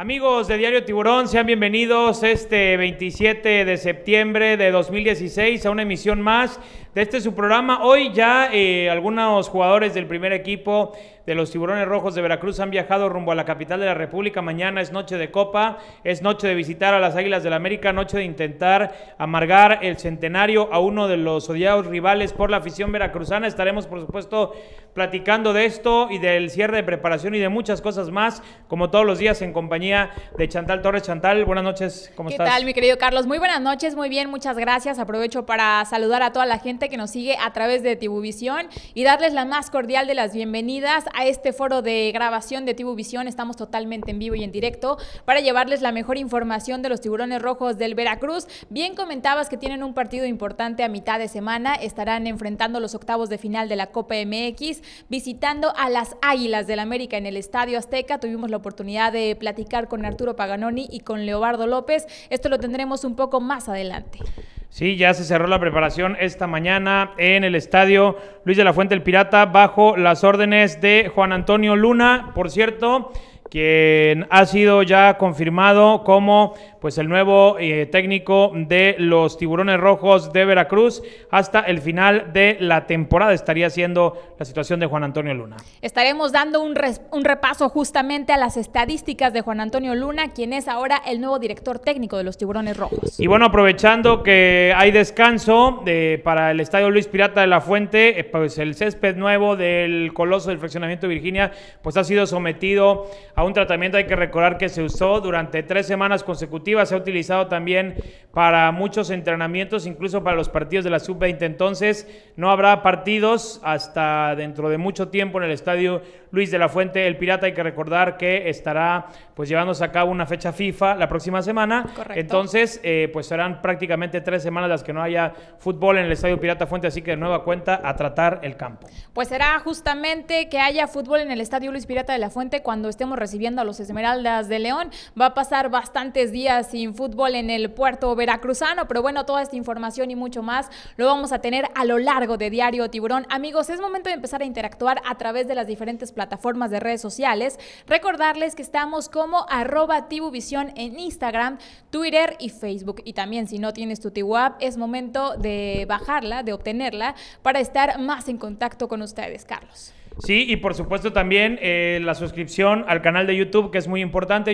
Amigos de Diario Tiburón, sean bienvenidos este 27 de septiembre de 2016 a una emisión más de este su programa. Hoy ya algunos jugadores del primer equipo de los Tiburones Rojos de Veracruz han viajado rumbo a la capital de la República. Mañana es noche de Copa, es noche de visitar a las Águilas del América, noche de intentar amargar el centenario a uno de los odiados rivales por la afición veracruzana. Estaremos, por supuesto, platicando de esto y del cierre de preparación y de muchas cosas más, como todos los días en compañía de Chantal Torres. Chantal, buenas noches, ¿cómo estás? ¿Qué tal, mi querido Carlos? Muy buenas noches, muy bien, muchas gracias. Aprovecho para saludar a toda la gente que nos sigue a través de Tibuvisión y darles la más cordial de las bienvenidas a este foro de grabación de Tibuvisión. Estamos totalmente en vivo y en directo para llevarles la mejor información de los Tiburones Rojos del Veracruz. Bien comentabas que tienen un partido importante a mitad de semana, estarán enfrentando los octavos de final de la Copa MX, visitando a las Águilas del América en el Estadio Azteca. Tuvimos la oportunidad de platicar con Arturo Paganoni y con Leobardo López. Esto lo tendremos un poco más adelante. Sí, ya se cerró la preparación esta mañana en el estadio Luis de la Fuente el Pirata bajo las órdenes de Juan Antonio Luna, por cierto, quien ha sido ya confirmado como pues el nuevo técnico de los Tiburones Rojos de Veracruz hasta el final de la temporada. Estaría siendo la situación de Juan Antonio Luna. Estaremos dando un repaso justamente a las estadísticas de Juan Antonio Luna, quien es ahora el nuevo director técnico de los Tiburones Rojos. Y bueno, aprovechando que hay descanso para el estadio Luis Pirata de la Fuente, pues el césped nuevo del Coloso del Fraccionamiento de Virginia pues ha sido sometido a un tratamiento. Hay que recordar que se usó durante 3 semanas consecutivas, se ha utilizado también para muchos entrenamientos, incluso para los partidos de la Sub-20. Entonces no habrá partidos hasta dentro de mucho tiempo en el estadio Luis de la Fuente el Pirata. Hay que recordar que estará pues llevándose a cabo una fecha FIFA la próxima semana. Correcto. Entonces pues serán prácticamente 3 semanas las que no haya fútbol en el estadio Pirata Fuente, así que de nueva cuenta a tratar el campo. Pues será justamente que haya fútbol en el estadio Luis Pirata de la Fuente cuando estemos recibiendo a los Esmeraldas de León. Va a pasar bastantes días sin fútbol en el puerto veracruzano, pero bueno, toda esta información y mucho más lo vamos a tener a lo largo de Diario Tiburón. Amigos, es momento de empezar a interactuar a través de las diferentes plataformas de redes sociales. Recordarles que estamos como @Tibuvisión en Instagram, Twitter y Facebook. Y también, si no tienes tu Tibu app, es momento de bajarla, de obtenerla, para estar más en contacto con ustedes, Carlos. Sí, y por supuesto también la suscripción al canal de YouTube, que es muy importante,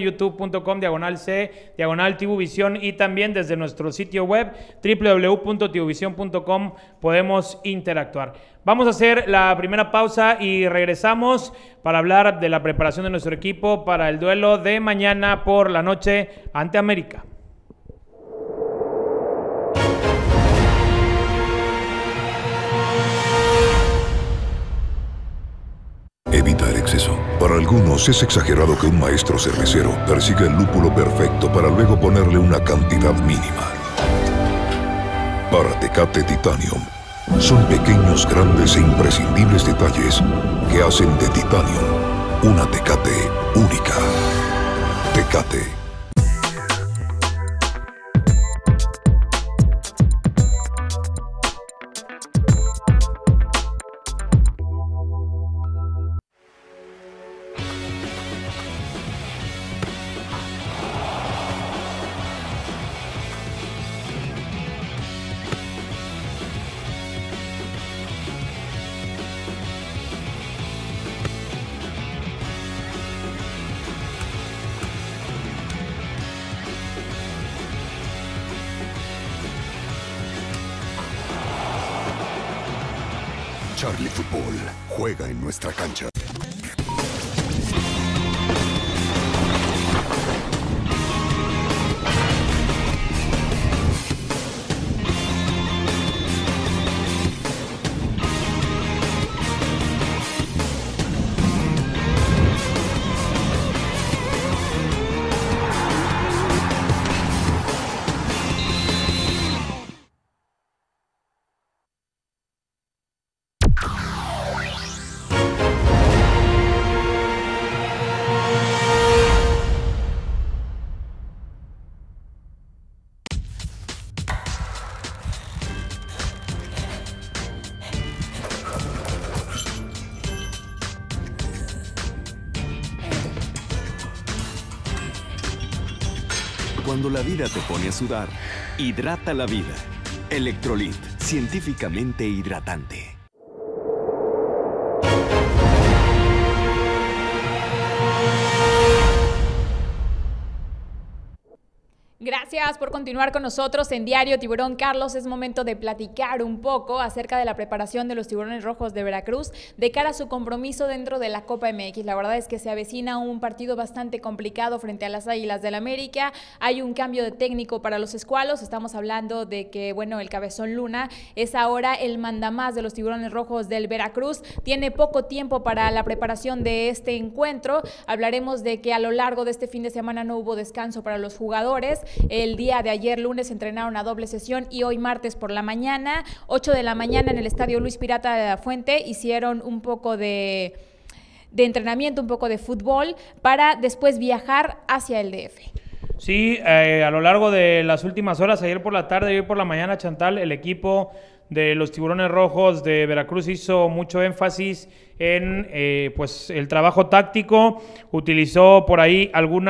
youtube.com/C/Tibuvisión, y también desde nuestro sitio web www.tibuvision.com podemos interactuar. Vamos a hacer la primera pausa y regresamos para hablar de la preparación de nuestro equipo para el duelo de mañana por la noche ante América. Evita el exceso. Para algunos es exagerado que un maestro cervecero persiga el lúpulo perfecto para luego ponerle una cantidad mínima. Para Tecate Titanium, son pequeños, grandes e imprescindibles detalles que hacen de Titanium una Tecate única. Tecate. Charlie Fútbol juega en nuestra cancha. Cuando la vida te pone a sudar, hidrata la vida. Electrolit, científicamente hidratante. Gracias por continuar con nosotros en Diario Tiburón. Carlos, es momento de platicar un poco acerca de la preparación de los Tiburones Rojos de Veracruz de cara a su compromiso dentro de la Copa MX. La verdad es que se avecina un partido bastante complicado frente a las Águilas del América. Hay un cambio de técnico para los escualos. Estamos hablando de que, bueno, el Cabezón Luna es ahora el mandamás de los Tiburones Rojos del Veracruz. Tiene poco tiempo para la preparación de este encuentro. Hablaremos de que a lo largo de este fin de semana no hubo descanso para los jugadores. El día de ayer lunes entrenaron a doble sesión y hoy martes por la mañana, 8 de la mañana en el Estadio Luis Pirata de la Fuente, hicieron un poco de entrenamiento, un poco de fútbol, para después viajar hacia el DF. Sí, a lo largo de las últimas horas, ayer por la tarde y hoy por la mañana, Chantal, el equipo de los Tiburones Rojos de Veracruz hizo mucho énfasis en pues el trabajo táctico, utilizó por ahí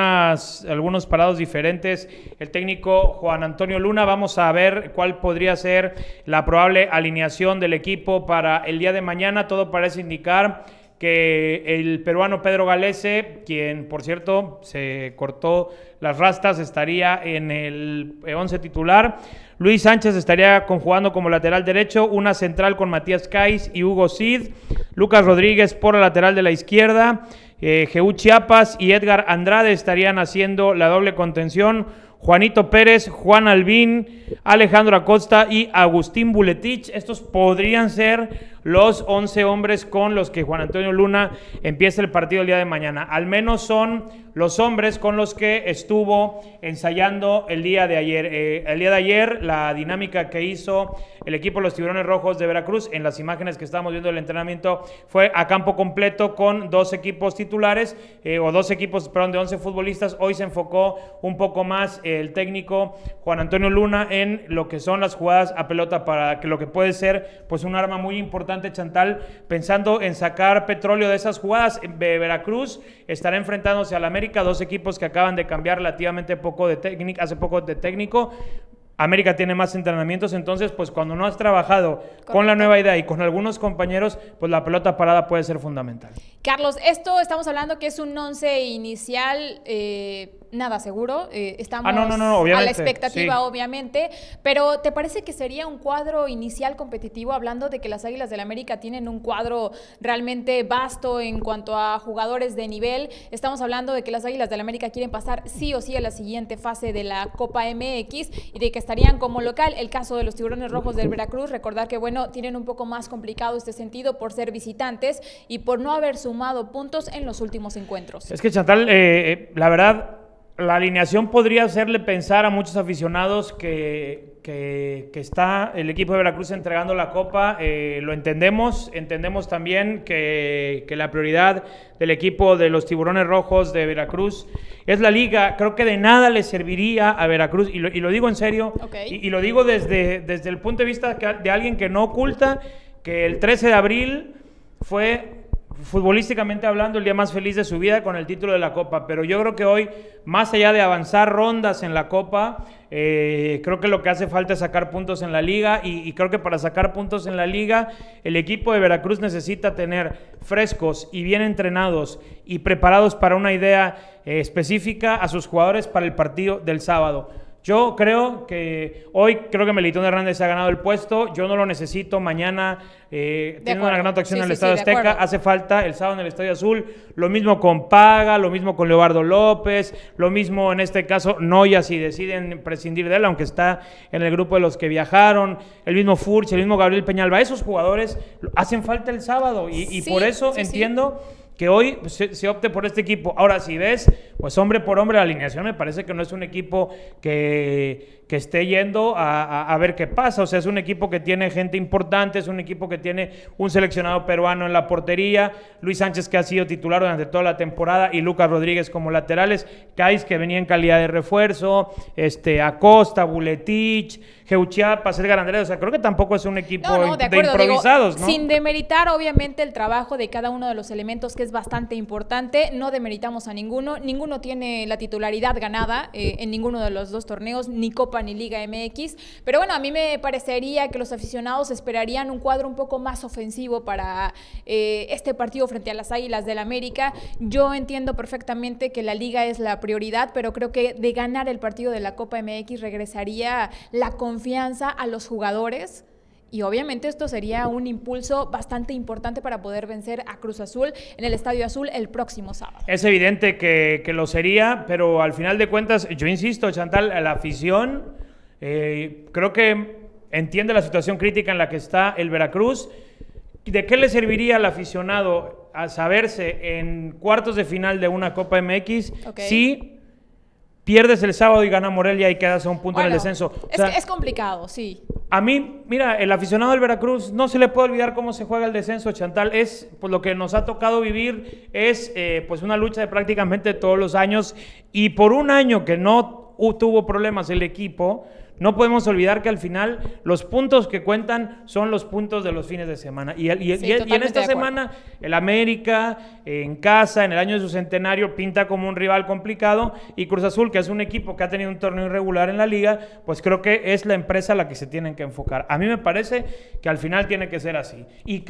algunos parados diferentes el técnico Juan Antonio Luna. Vamos a ver cuál podría ser la probable alineación del equipo para el día de mañana. Todo parece indicar que el peruano Pedro Galese, quien por cierto se cortó las rastas, estaría en el 11 titular. Luis Sánchez estaría conjugando como lateral derecho, una central con Matías Caiz y Hugo Cid, Lucas Rodríguez por la lateral de la izquierda, Jeú Chiapas y Edgar Andrade estarían haciendo la doble contención, Juanito Pérez, Juan Albín, Alejandro Acosta y Agustín Buletich. Estos podrían ser los 11 hombres con los que Juan Antonio Luna empieza el partido el día de mañana. Al menos son los hombres con los que estuvo ensayando el día de ayer. El día de ayer, la dinámica que hizo el equipo de los Tiburones Rojos de Veracruz, en las imágenes que estábamos viendo del entrenamiento, fue a campo completo con dos equipos titulares, o dos equipos, perdón, de 11 futbolistas. Hoy se enfocó un poco más el técnico Juan Antonio Luna en lo que son las jugadas a pelota, para que lo que puede ser pues un arma muy importante, Chantal, pensando en sacar petróleo de esas jugadas. Veracruz estará enfrentándose al América, dos equipos que acaban de cambiar relativamente poco de técnica, hace poco de técnico. América tiene más entrenamientos, entonces pues cuando no has trabajado con la nueva idea y con algunos compañeros, pues la pelota parada puede ser fundamental. Carlos, esto estamos hablando que es un 11 inicial, nada seguro, estamos no, a la expectativa, sí, obviamente, pero ¿te parece que sería un cuadro inicial competitivo, hablando de que las Águilas del América tienen un cuadro realmente vasto en cuanto a jugadores de nivel? Estamos hablando de que las Águilas del América quieren pasar sí o sí a la siguiente fase de la Copa MX y de que estarían como local. El caso de los Tiburones Rojos del Veracruz, recordar que, bueno, tienen un poco más complicado este sentido por ser visitantes y por no haber sumado puntos en los últimos encuentros. Es que, Chantal, la verdad, la alineación podría hacerle pensar a muchos aficionados que está el equipo de Veracruz entregando la Copa. Lo entendemos también que la prioridad del equipo de los Tiburones Rojos de Veracruz es la Liga. Creo que de nada le serviría a Veracruz, y lo digo en serio, okay, y lo digo desde el punto de vista de alguien que no oculta que el 13 de abril fue, futbolísticamente hablando, el día más feliz de su vida con el título de la Copa. Pero yo creo que hoy, más allá de avanzar rondas en la Copa, creo que lo que hace falta es sacar puntos en la Liga, y creo que para sacar puntos en la Liga el equipo de Veracruz necesita tener frescos y bien entrenados y preparados para una idea específica a sus jugadores para el partido del sábado. Yo creo que hoy, creo que Melitón Hernández ha ganado el puesto. Yo no lo necesito. Mañana tiene una gran actuación en el Estadio Azteca. Hace falta el sábado en el Estadio Azul. Lo mismo con Paga, lo mismo con Leobardo López, lo mismo en este caso Noya, si deciden prescindir de él, aunque está en el grupo de los que viajaron. El mismo Furch, el mismo Gabriel Peñalba. Esos jugadores hacen falta el sábado, y por eso entiendo que hoy se opte por este equipo. Ahora, si ves, pues hombre por hombre, la alineación me parece que no es un equipo que esté yendo a ver qué pasa. O sea, es un equipo que tiene gente importante, es un equipo que tiene un seleccionado peruano en la portería, Luis Sánchez, que ha sido titular durante toda la temporada, y Lucas Rodríguez como laterales, Caiz, que venía en calidad de refuerzo, Acosta, Buletich, Jeú Chiapas, Edgar Andrade. O sea, creo que tampoco es un equipo de improvisados, ¿no? Sin demeritar, obviamente, el trabajo de cada uno de los elementos que es bastante importante. No demeritamos a ninguno tiene la titularidad ganada en ninguno de los dos torneos, ni Copa ni Liga MX, pero bueno, a mí me parecería que los aficionados esperarían un cuadro un poco más ofensivo para este partido frente a las Águilas del América. Yo entiendo perfectamente que la Liga es la prioridad, pero creo que de ganar el partido de la Copa MX regresaría la confianza a los jugadores. Y obviamente esto sería un impulso bastante importante para poder vencer a Cruz Azul en el Estadio Azul el próximo sábado. Es evidente que lo sería, pero al final de cuentas, yo insisto, Chantal, la afición creo que entiende la situación crítica en la que está el Veracruz. ¿De qué le serviría al aficionado a saberse en cuartos de final de una Copa MX si pierdes el sábado y gana Morelia y quedas a un punto en el descenso? O sea, es complicado, sí. A mí, mira, el aficionado del Veracruz no se le puede olvidar cómo se juega el descenso, Chantal. Es, pues, lo que nos ha tocado vivir es pues una lucha de prácticamente todos los años, y por un año que no tuvo problemas el equipo, no podemos olvidar que al final los puntos que cuentan son los puntos de los fines de semana. Y en esta semana el América en casa, en el año de su centenario, pinta como un rival complicado, y Cruz Azul, que es un equipo que ha tenido un torneo irregular en la liga, pues creo que es la empresa a la que se tienen que enfocar. A mí me parece que al final tiene que ser así.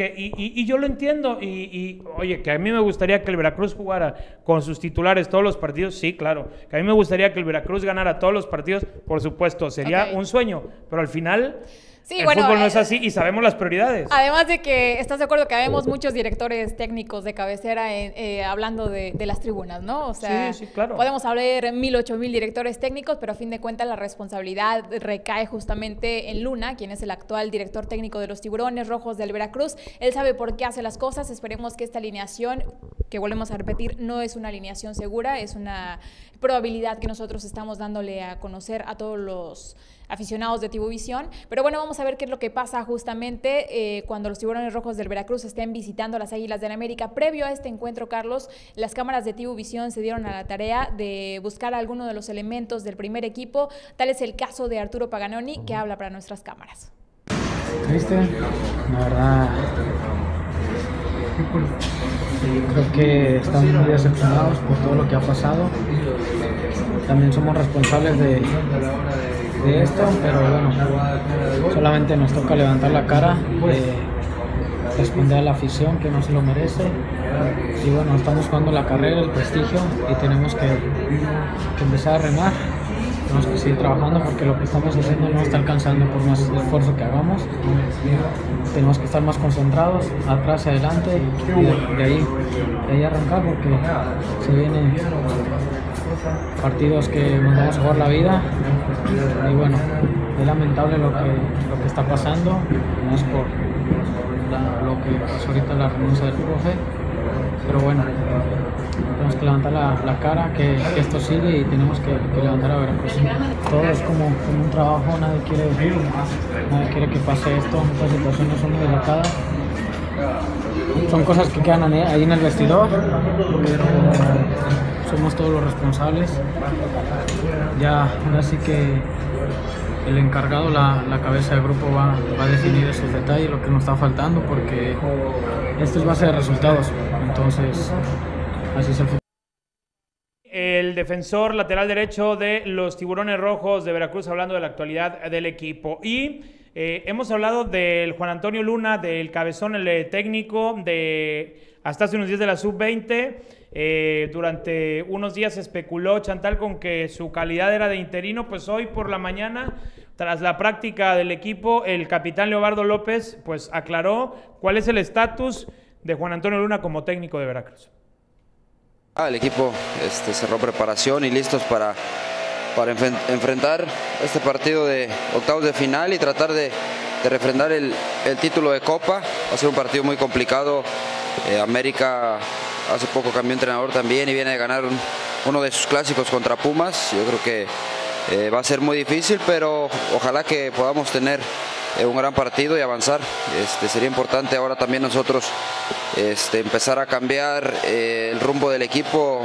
Y yo lo entiendo. Oye, que a mí me gustaría que el Veracruz jugara con sus titulares todos los partidos, sí, claro. Que a mí me gustaría que el Veracruz ganara todos los partidos, por supuesto, sería un sueño, pero al final el fútbol no es así y sabemos las prioridades. Además de que, ¿estás de acuerdo que habemos muchos directores técnicos de cabecera hablando de las tribunas, ¿no? O sea, sí, claro. Podemos hablar 1,000, 8,000 directores técnicos, pero a fin de cuentas la responsabilidad recae justamente en Luna, quien es el actual director técnico de los Tiburones Rojos del Veracruz. Él sabe por qué hace las cosas. Esperemos que esta alineación, que volvemos a repetir, no es una alineación segura, es una probabilidad que nosotros estamos dándole a conocer a todos los aficionados de Tibuvisión, pero bueno, vamos a ver qué es lo que pasa justamente cuando los Tiburones Rojos del Veracruz estén visitando a las Águilas del América. Previo a este encuentro, Carlos, las cámaras de Tibuvisión se dieron a la tarea de buscar a alguno de los elementos del primer equipo. Tal es el caso de Arturo Paganoni, que habla para nuestras cámaras. Triste, la verdad. Creo que estamos muy decepcionados por todo lo que ha pasado. También somos responsables de esto, pero bueno, solamente nos toca levantar la cara, responder a la afición que no se lo merece. Y bueno, estamos jugando la carrera, el prestigio, y tenemos que empezar a remar. Tenemos que seguir trabajando porque lo que estamos haciendo no está alcanzando por más esfuerzo que hagamos. Tenemos que estar más concentrados, atrás y adelante, y de ahí arrancar, porque se vienen partidos que nos vamos a jugar la vida. Y bueno, es lamentable lo que está pasando, no es por lo que pasó ahorita la renuncia del profe, pero bueno, tenemos que levantar la cara, que esto sigue, y tenemos que levantar a Veracruz. Todo es como un trabajo, nadie quiere que pase esto. Estas situaciones son muy delicadas, son cosas que quedan ahí en el vestidor, pero somos todos los responsables. Ya ahora sí que el encargado, la cabeza del grupo va a definir esos detalles, lo que nos está faltando, porque esto es base de resultados. Entonces, así es el fútbol. El defensor lateral derecho de los Tiburones Rojos de Veracruz, hablando de la actualidad del equipo. Y hemos hablado del Juan Antonio Luna, del cabezón, el técnico de hasta hace unos días de la sub-20. Durante unos días especuló, Chantal, con que su calidad era de interino. Pues hoy por la mañana, tras la práctica del equipo, el capitán Leobardo López pues aclaró cuál es el estatus de Juan Antonio Luna como técnico de Veracruz. El equipo cerró preparación y listos para enfrentar este partido de octavos de final y tratar de refrendar el título de Copa. Va a ser un partido muy complicado. América hace poco cambió entrenador también y viene de ganar uno de sus clásicos contra Pumas. Yo creo que va a ser muy difícil, pero ojalá que podamos tener un gran partido y avanzar. Sería importante ahora también nosotros empezar a cambiar el rumbo del equipo,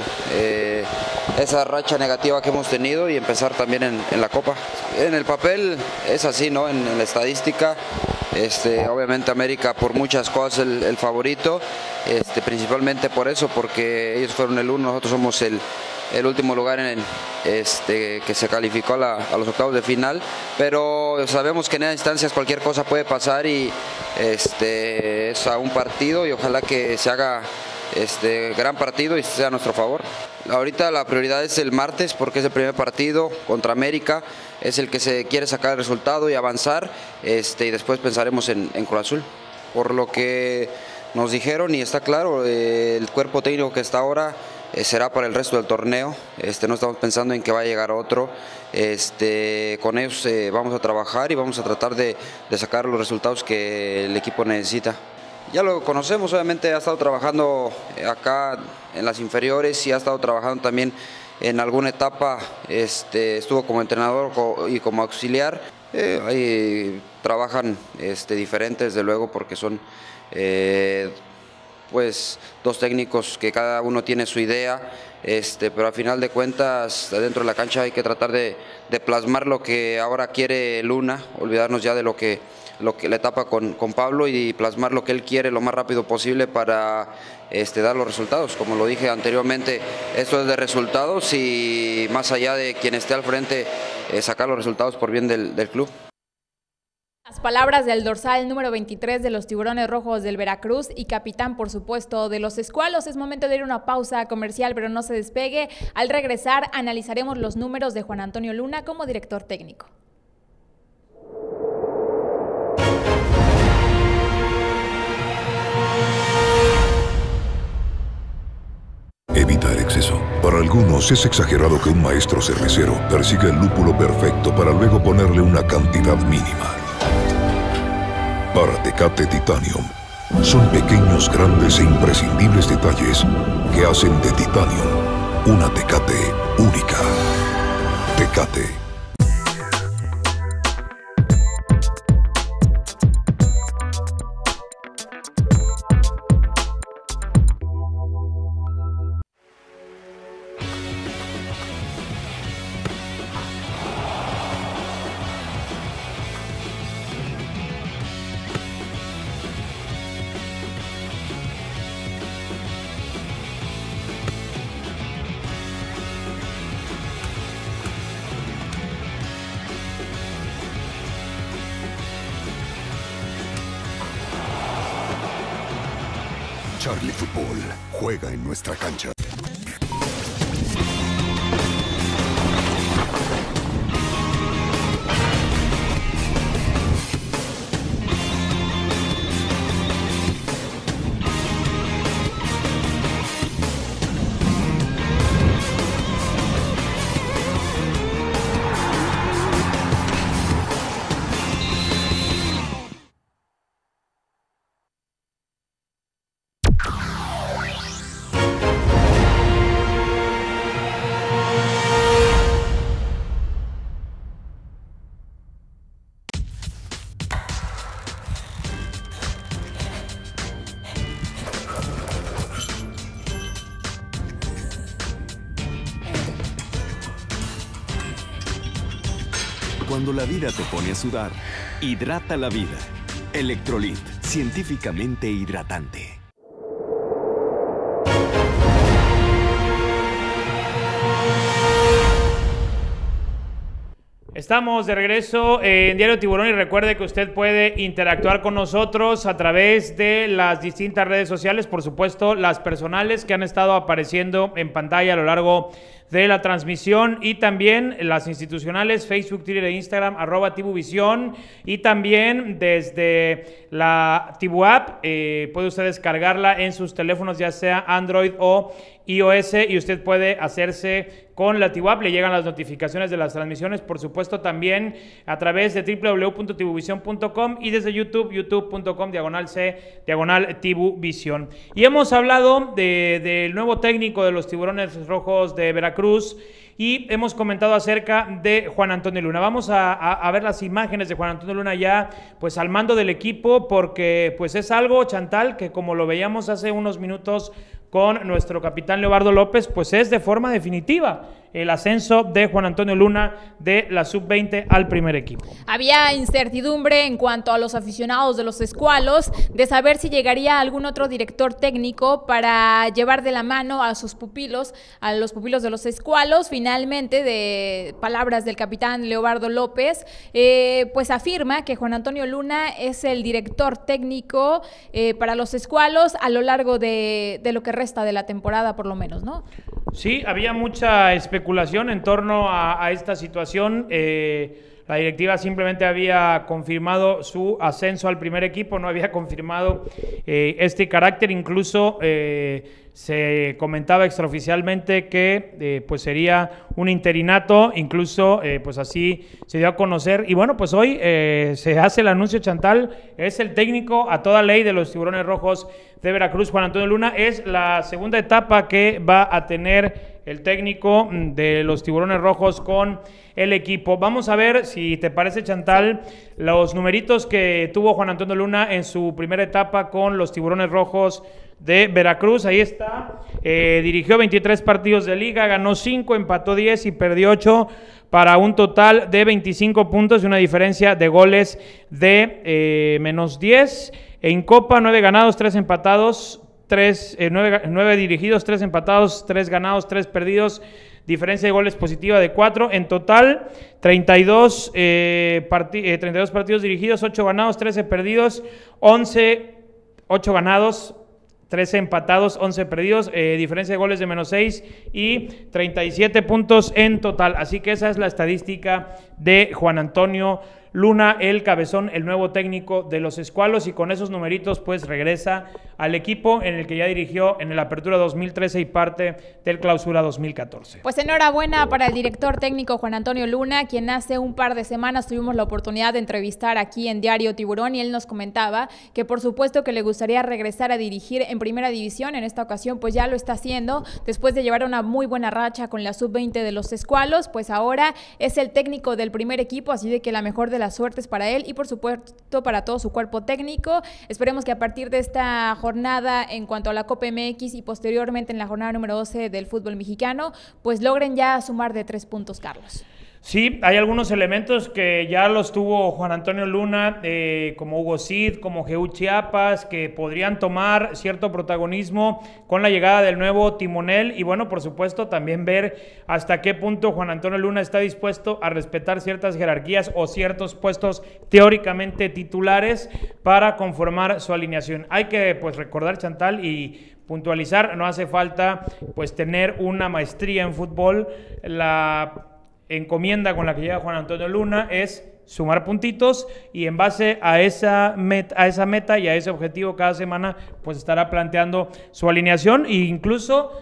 esa racha negativa que hemos tenido, y empezar también en la Copa. En el papel es así, ¿no? En la estadística Obviamente América por muchas cosas el favorito, principalmente por eso, porque ellos fueron el 1, nosotros somos el último lugar que se calificó a los octavos de final, pero sabemos que en esas instancias cualquier cosa puede pasar y es a un partido y ojalá que se haga gran partido y sea a nuestro favor. Ahorita la prioridad es el martes porque es el primer partido contra América, es el que se quiere sacar el resultado y avanzar, y después pensaremos en Cruz Azul. Por lo que nos dijeron y está claro, el cuerpo técnico que está ahora será para el resto del torneo, no estamos pensando en que va a llegar otro, con ellos vamos a trabajar y vamos a tratar de sacar los resultados que el equipo necesita. Ya lo conocemos, obviamente ha estado trabajando acá en las inferiores y ha estado trabajando también en alguna etapa, estuvo como entrenador y como auxiliar. Ahí trabajan diferentes, desde luego, porque son pues dos técnicos que cada uno tiene su idea, pero al final de cuentas dentro de la cancha hay que tratar de plasmar lo que ahora quiere Luna, olvidarnos ya de lo que la etapa con Pablo y plasmar lo que él quiere lo más rápido posible para dar los resultados. Como lo dije anteriormente, esto es de resultados y más allá de quien esté al frente, sacar los resultados por bien del club. Las palabras del dorsal número 23 de los Tiburones Rojos del Veracruz y capitán, por supuesto, de los Escualos. Es momento de ir a una pausa comercial, pero no se despegue. Al regresar, analizaremos los números de Juan Antonio Luna como director técnico. Evita el exceso. Para algunos es exagerado que un maestro cervecero persiga el lúpulo perfecto para luego ponerle una cantidad mínima. Para Tecate Titanium, son pequeños, grandes e imprescindibles detalles que hacen de Titanium una Tecate única. Tecate. Charlie Fútbol juega en nuestra cancha. Cuando la vida te pone a sudar, hidrata la vida. Electrolit, científicamente hidratante. Estamos de regreso en Diario Tiburón y recuerde que usted puede interactuar con nosotros a través de las distintas redes sociales, por supuesto las personales que han estado apareciendo en pantalla a lo largo de la transmisión y también las institucionales, Facebook, Twitter e Instagram, @Tibuvisión, y también desde la Tibu App, puede usted descargarla en sus teléfonos, ya sea Android o iOS, y usted puede hacerse con la Tibu App, le llegan las notificaciones de las transmisiones, por supuesto también a través de www.tibuvision.com y desde YouTube, youtube.com/C/Tibuvisión. Y hemos hablado del nuevo técnico de los Tiburones Rojos de Veracruz y hemos comentado acerca de Juan Antonio Luna. Vamos a ver las imágenes de Juan Antonio Luna ya pues al mando del equipo, porque pues es algo, Chantal, que como lo veíamos hace unos minutos con nuestro capitán Leobardo López, pues es de forma definitiva. el ascenso de Juan Antonio Luna de la sub-20 al primer equipo. Había incertidumbre en cuanto a los aficionados de los Escualos de saber si llegaría algún otro director técnico para llevar de la mano a sus pupilos, a los pupilos de los Escualos. Finalmente, de palabras del capitán Leobardo López, pues afirma que Juan Antonio Luna es el director técnico para los Escualos a lo largo de lo que resta de la temporada, por lo menos, ¿no? Sí, había mucha especulación en torno a esta situación. La directiva simplemente había confirmado su ascenso al primer equipo, no había confirmado este carácter. Incluso se comentaba extraoficialmente que pues sería un interinato, incluso pues así se dio a conocer. Y bueno, pues hoy se hace el anuncio. Chantal es el técnico a toda ley de los Tiburones Rojos de Veracruz. Juan Antonio Luna es la segunda etapa que va a tener el técnico de los Tiburones Rojos con el equipo. Vamos a ver, si te parece, Chantal, los numeritos que tuvo Juan Antonio Luna en su primera etapa con los Tiburones Rojos de Veracruz. Ahí está, dirigió 23 partidos de liga, ganó 5, empató 10 y perdió 8, para un total de 25 puntos y una diferencia de goles de menos 10. En Copa, 9 ganados, 3 empatados, 9 dirigidos, 3 empatados, 3 ganados, 3 perdidos, diferencia de goles positiva de 4. En total, 32 partidos dirigidos, 8 ganados, 13 perdidos, 8 ganados, 13 empatados, 11 perdidos, diferencia de goles de menos 6 y 37 puntos en total. Así que esa es la estadística de Juan Antonio Luna, el cabezón, el nuevo técnico de los Escualos, y con esos numeritos pues regresa al equipo en el que ya dirigió en el Apertura 2013 y parte del Clausura 2014. Pues enhorabuena para el director técnico Juan Antonio Luna, quien hace un par de semanas tuvimos la oportunidad de entrevistar aquí en Diario Tiburón, y él nos comentaba que por supuesto que le gustaría regresar a dirigir en Primera División. En esta ocasión pues ya lo está haciendo, después de llevar una muy buena racha con la sub-20 de los Escualos. Pues ahora es el técnico del primer equipo, así de que la mejor de las suertes para él y por supuesto para todo su cuerpo técnico. Esperemos que a partir de esta jornada en cuanto a la Copa MX y posteriormente en la jornada número 12 del fútbol mexicano, pues logren ya sumar de 3 puntos, Carlos. Sí, hay algunos elementos que ya los tuvo Juan Antonio Luna, como Hugo Cid, como Jehú Chiapas, que podrían tomar cierto protagonismo con la llegada del nuevo timonel. Y bueno, por supuesto, también ver hasta qué punto Juan Antonio Luna está dispuesto a respetar ciertas jerarquías o ciertos puestos teóricamente titulares para conformar su alineación. Hay que pues recordar, Chantal, y puntualizar, no hace falta pues tener una maestría en fútbol. La encomienda con la que llega Juan Antonio Luna es sumar puntitos, y en base a esa meta y a ese objetivo cada semana pues estará planteando su alineación e incluso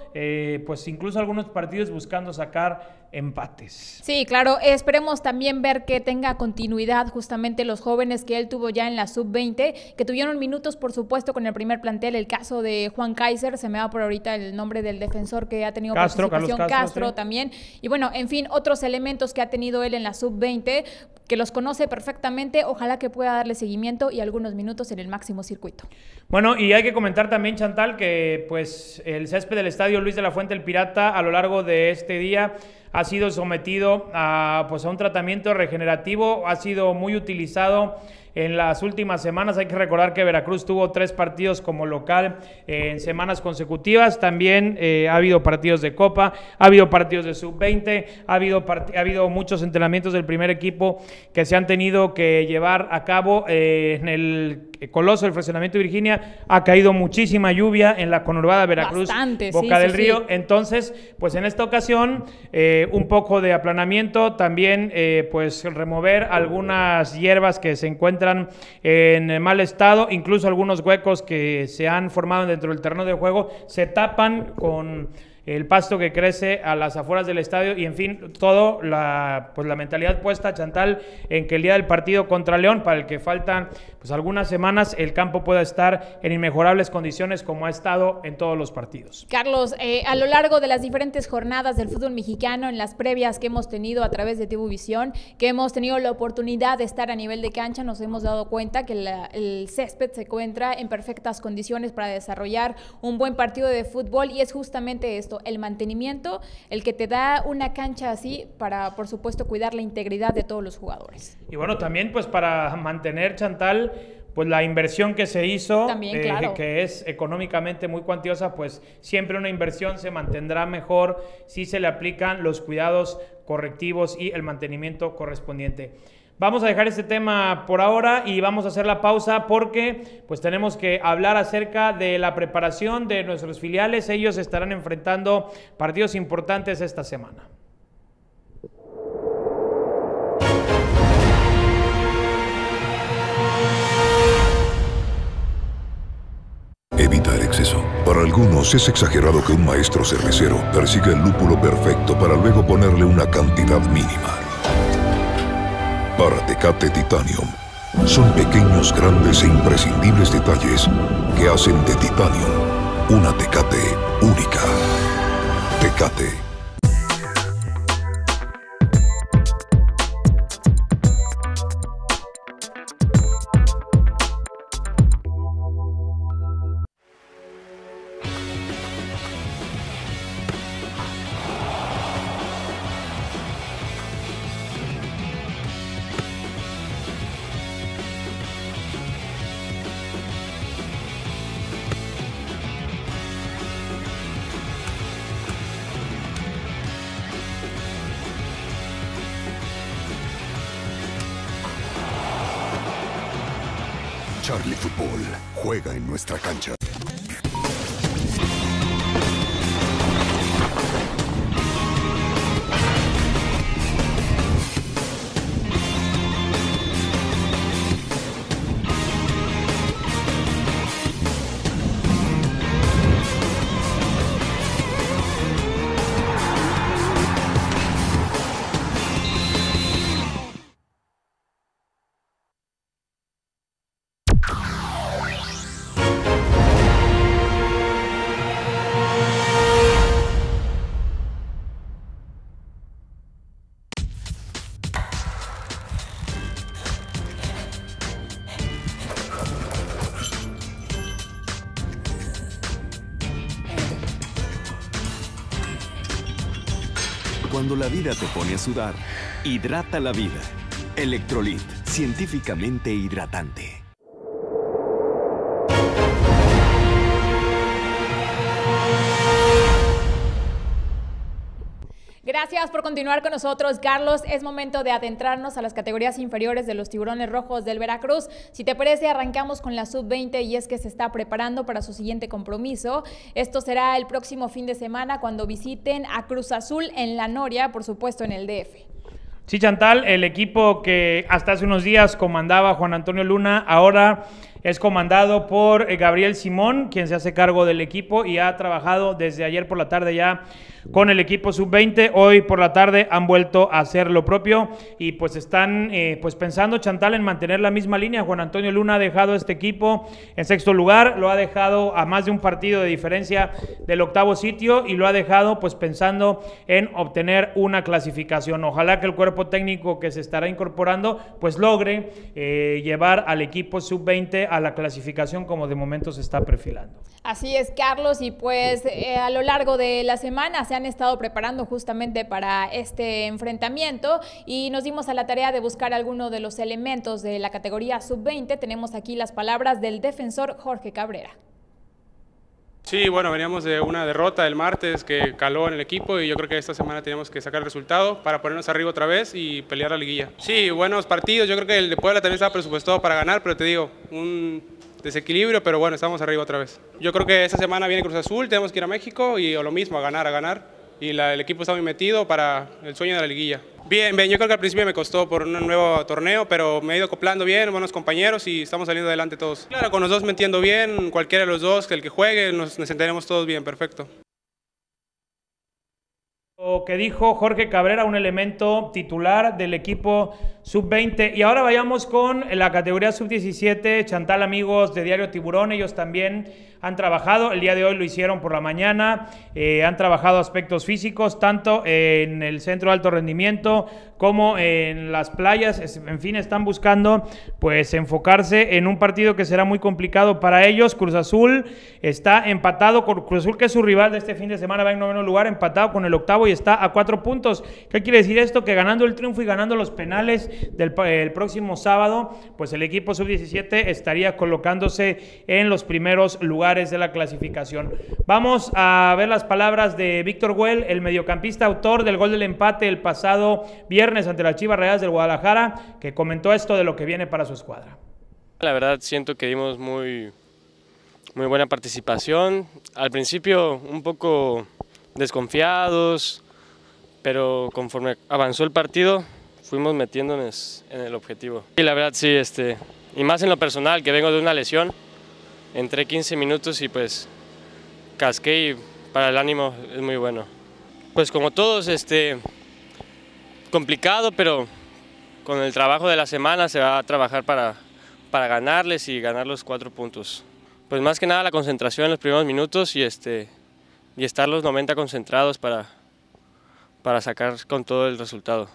algunos partidos buscando sacar empates. Sí, claro, esperemos también ver que tenga continuidad justamente los jóvenes que él tuvo ya en la sub-20, que tuvieron minutos por supuesto con el primer plantel. El caso de Juan Kaiser, se me va por ahorita el nombre del defensor que ha tenido participación, Carlos Castro sí. También, y bueno, en fin, otros elementos que ha tenido él en la sub-20, que los conoce perfectamente. Ojalá que pueda darle seguimiento y algunos minutos en el máximo circuito. Bueno, y hay que comentar también, Chantal, que pues el césped del Estadio Luis de la Fuente El Pirata a lo largo de este día ha sido sometido a un tratamiento regenerativo, ha sido muy utilizado en las últimas semanas. Hay que recordar que Veracruz tuvo 3 partidos como local en semanas consecutivas. También ha habido partidos de Copa, ha habido partidos de Sub-20, ha habido muchos entrenamientos del primer equipo que se han tenido que llevar a cabo en el Coloso, el Fraccionamiento Virginia. Ha caído muchísima lluvia en la conurbada Veracruz, bastante, Boca del Río. Sí. Entonces, pues en esta ocasión, un poco de aplanamiento, también pues remover algunas hierbas que se encuentran en mal estado, incluso algunos huecos que se han formado dentro del terreno de juego se tapan con el pasto que crece a las afueras del estadio, y en fin, todo la mentalidad puesta, Chantal, en que el día del partido contra León, para el que faltan pues algunas semanas, el campo pueda estar en inmejorables condiciones como ha estado en todos los partidos. Carlos, a lo largo de las diferentes jornadas del fútbol mexicano, en las previas que hemos tenido a través de Tibuvisión, que hemos tenido la oportunidad de estar a nivel de cancha, nos hemos dado cuenta que el césped se encuentra en perfectas condiciones para desarrollar un buen partido de fútbol, y es justamente esto, eso, el mantenimiento, el que te da una cancha así para, por supuesto, cuidar la integridad de todos los jugadores. Y bueno, también pues para mantener, Chantal, pues la inversión que se hizo, también, claro, que es económicamente muy cuantiosa, pues siempre una inversión se mantendrá mejor si se le aplican los cuidados correctivos y el mantenimiento correspondiente. Vamos a dejar este tema por ahora y vamos a hacer la pausa porque pues tenemos que hablar acerca de la preparación de nuestros filiales. Ellos estarán enfrentando partidos importantes esta semana. Evita el exceso. Para algunos es exagerado que un maestro cervecero persiga el lúpulo perfecto para luego ponerle una cantidad mínima. Para Tecate Titanium, son pequeños, grandes e imprescindibles detalles que hacen de Titanium una Tecate única. Tecate. Charlie Fútbol juega en nuestra cancha. Cuando la vida te pone a sudar, hidrata la vida. Electrolit, científicamente hidratante. Gracias por continuar con nosotros, Carlos. Es momento de adentrarnos a las categorías inferiores de los Tiburones Rojos del Veracruz. Si te parece, arrancamos con la sub-20 y es que se está preparando para su siguiente compromiso. Esto será el próximo fin de semana cuando visiten a Cruz Azul en La Noria, por supuesto en el DF. Sí, Chantal, el equipo que hasta hace unos días comandaba Juan Antonio Luna, ahora es comandado por Gabriel Simón, quien se hace cargo del equipo y ha trabajado desde ayer por la tarde ya con el equipo sub-20. Hoy por la tarde han vuelto a hacer lo propio y pues están pues pensando, Chantal, en mantener la misma línea. Juan Antonio Luna ha dejado este equipo en sexto lugar, lo ha dejado a más de un partido de diferencia del octavo sitio y lo ha dejado pues pensando en obtener una clasificación. Ojalá que el cuerpo técnico que se estará incorporando pues logre llevar al equipo sub-20 a la clasificación como de momento se está perfilando. Así es, Carlos, y pues a lo largo de la semana se han estado preparando justamente para este enfrentamiento y nos dimos a la tarea de buscar alguno de los elementos de la categoría sub-20. Tenemos aquí las palabras del defensor Jorge Cabrera. Sí, bueno, veníamos de una derrota el martes que caló en el equipo y yo creo que esta semana teníamos que sacar el resultado para ponernos arriba otra vez y pelear la liguilla. Sí, buenos partidos, yo creo que el de Puebla también estaba presupuestado para ganar, pero te digo, un desequilibrio, pero bueno, estamos arriba otra vez. Yo creo que esta semana viene Cruz Azul, tenemos que ir a México y o lo mismo, a ganar. Y el equipo está muy metido para el sueño de la liguilla. Bien, yo creo que al principio me costó por un nuevo torneo, pero me he ido acoplando bien, buenos compañeros y estamos saliendo adelante todos. Claro, con los dos me entiendo bien, cualquiera de los dos, el que juegue, nos entenderemos todos bien, perfecto. Lo que dijo Jorge Cabrera, un elemento titular del equipo sub-20. Y ahora vayamos con la categoría sub-17. Chantal, amigos de Diario Tiburón, ellos también han trabajado. El día de hoy lo hicieron por la mañana, han trabajado aspectos físicos, tanto en el centro de alto rendimiento como en las playas. En fin, están buscando pues enfocarse en un partido que será muy complicado para ellos. Cruz Azul está empatado con Cruz Azul, que es su rival de este fin de semana, va en 9º lugar, empatado con el 8º y está a 4 puntos. ¿Qué quiere decir esto? Que ganando el triunfo y ganando los penales el próximo sábado, pues el equipo sub-17 estaría colocándose en los primeros lugares de la clasificación. Vamos a ver las palabras de Víctor Güell, el mediocampista autor del gol del empate el pasado viernes ante las Chivas Rayadas del Guadalajara, que comentó esto de lo que viene para su escuadra. La verdad siento que dimos muy buena participación. Al principio un poco desconfiados, pero conforme avanzó el partido fuimos metiéndonos en el objetivo. Y la verdad sí, y más en lo personal, que vengo de una lesión, entré 15 minutos y pues casqué, y para el ánimo es muy bueno. Pues como todos, complicado, pero con el trabajo de la semana se va a trabajar para ganarles y ganar los 4 puntos. Pues más que nada la concentración en los primeros minutos y estar los 90 concentrados para sacar con todo el resultado.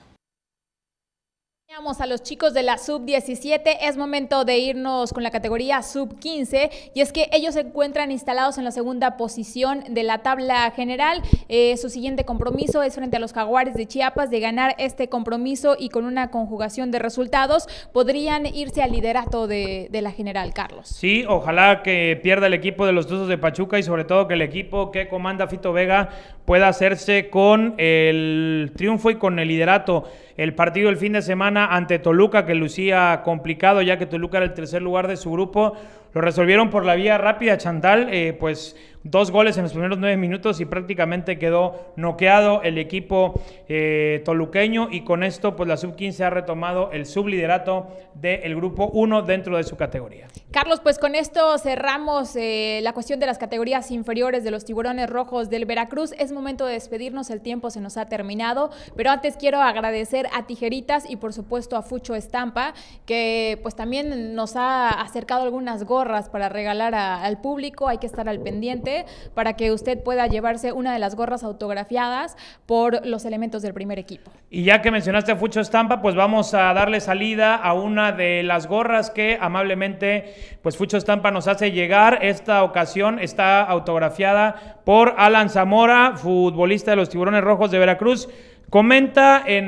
Vamos a los chicos de la sub-17, es momento de irnos con la categoría sub-15 y es que ellos se encuentran instalados en la segunda posición de la tabla general. Su siguiente compromiso es frente a los Jaguares de Chiapas. De ganar este compromiso y con una conjugación de resultados podrían irse al liderato de la general, Carlos. Sí, ojalá que pierda el equipo de los Tuzos de Pachuca y sobre todo que el equipo que comanda Fito Vega pueda hacerse con el triunfo y con el liderato. El partido el fin de semana ante Toluca, que lucía complicado ya que Toluca era el tercer lugar de su grupo, lo resolvieron por la vía rápida, Chantal, pues 2 goles en los primeros 9 minutos y prácticamente quedó noqueado el equipo toluqueño, y con esto pues la sub-15 ha retomado el subliderato del grupo 1 dentro de su categoría. Carlos, pues con esto cerramos la cuestión de las categorías inferiores de los Tiburones Rojos del Veracruz. Es momento de despedirnos, el tiempo se nos ha terminado, pero antes quiero agradecer a Tijeritas y por supuesto a Fucho Estampa, que pues también nos ha acercado algunas gorras para regalar al público. Hay que estar al pendiente para que usted pueda llevarse una de las gorras autografiadas por los elementos del primer equipo. Y ya que mencionaste a Fucho Estampa, pues vamos a darle salida a una de las gorras que amablemente pues Fucho Estampa nos hace llegar. Esta ocasión está autografiada por Alan Zamora, futbolista de los Tiburones Rojos de Veracruz. Comenta en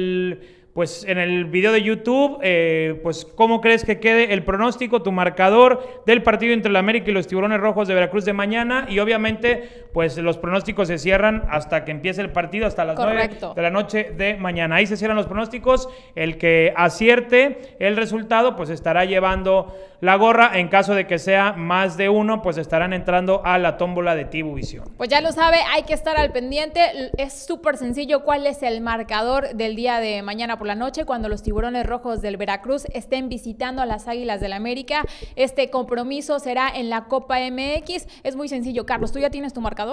el video de YouTube, pues cómo crees que quede el pronóstico, tu marcador del partido entre el América y los Tiburones Rojos de Veracruz de mañana, y obviamente pues los pronósticos se cierran hasta que empiece el partido, hasta las 9 de la noche de mañana. Ahí se cierran los pronósticos. El que acierte el resultado pues estará llevando la gorra. En caso de que sea más de uno, pues estarán entrando a la tómbola de Tibuvisión. Pues ya lo sabe, hay que estar al pendiente. Es súper sencillo cuál es el marcador del día de mañana por la noche, cuando los Tiburones Rojos del Veracruz estén visitando a las Águilas del América. Este compromiso será en la Copa MX. Es muy sencillo. Carlos, ¿tú ya tienes tu marcador?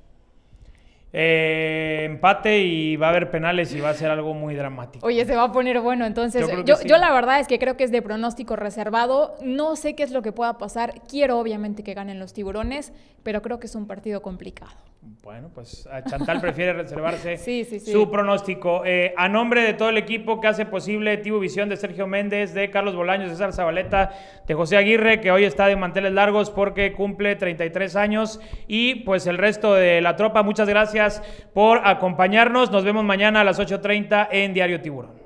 Empate y va a haber penales y va a ser algo muy dramático. Oye, se va a poner bueno. Entonces, yo la verdad es que creo que es de pronóstico reservado. No sé qué es lo que pueda pasar. Quiero obviamente que ganen los Tiburones, pero creo que es un partido complicado. Bueno, pues Chantal prefiere reservarse su pronóstico. A nombre de todo el equipo que hace posible Tibuvisión, de Sergio Méndez, de Carlos Bolaños, de César Zabaleta, de José Aguirre, que hoy está de manteles largos porque cumple 33 años, y pues el resto de la tropa, muchas gracias por acompañarnos. Nos vemos mañana a las 8:30 en Diario Tiburón.